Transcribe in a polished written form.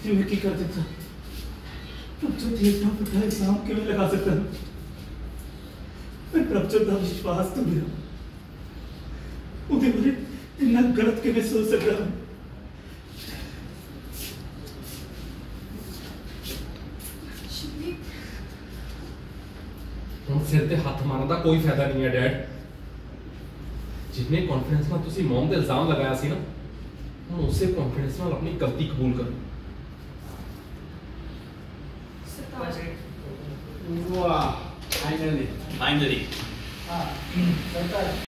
जिवें की कर दिता। प्रभजोत इतना बड़ा इल्जाम किवें लगा सकता है? प्रभजोत का विश्वास तो मेरा उहदे बारे इतना गलत किवें सोच सकता है? ਹੁਣ ਸਿਰ ਤੇ ਹੱਥ ਮਾਰਨ ਦਾ ਕੋਈ ਫਾਇਦਾ ਨਹੀਂ ਹੈ ਡੈਡ। ਜਿੰਨੇ ਕੌਨਫੀਡੈਂਸ ਨਾਲ ਤੁਸੀਂ ਮਮ ਤੇ ਇਲਜ਼ਾਮ ਲਗਾਇਆ ਸੀ ਨਾ, ਹੁਣ ਉਸੇ ਕੌਨਫੀਡੈਂਸ ਨਾਲ ਆਪਣੀ ਗਲਤੀ ਕਬੂਲ ਕਰੋ। वाह फाइनली हाँ सरकार